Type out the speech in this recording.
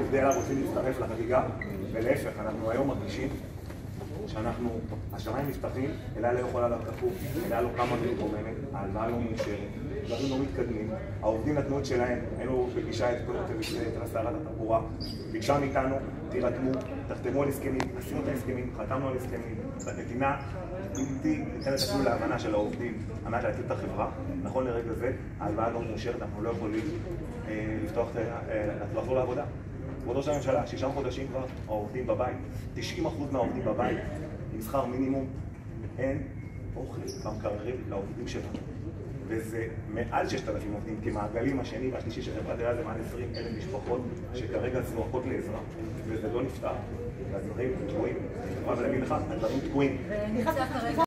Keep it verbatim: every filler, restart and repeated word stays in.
עובדי אלה רוצים להצטרף לחגיגה, ולהפך, אנחנו היום מרגישים שאנחנו, השמיים נפתחים, אלה לא יכולה לקחו, אלה לא קמה ומתרוממת, ההלוואה לא מאושרת, דברים לא מתקדמים, העובדים נתנו את שלהם, היינו בפגישה את שרת התחבורה, ביקשה מאיתנו, תירתמו, תחתמו על הסכמים, עשינו את ההסכמים, חתמנו על הסכמים, המדינה איתי ניתנת אפילו להבנה של העובדים, על מנת להציל את החברה, נכון לרגע זה, ההלוואה לא מאושרת, אנחנו לא יכולים לפתוח, לחזור לעבודה. כבוד ראש הממשלה, שישה חודשים כבר העובדים בבית, תשעים אחוז מהעובדים בבית, עם שכר מינימום, אין אוכל במקררים לעובדים שלנו. וזה מעל ששת אלפים עובדים, כמעגלים השני והשלישי של חברת אלה זה מעל עשרים אלף משפחות שכרגע זועקות לעזרה, וזה לא נפתר, והדברים תקועים. אני יכולה להגיד לך, הדברים תקועים.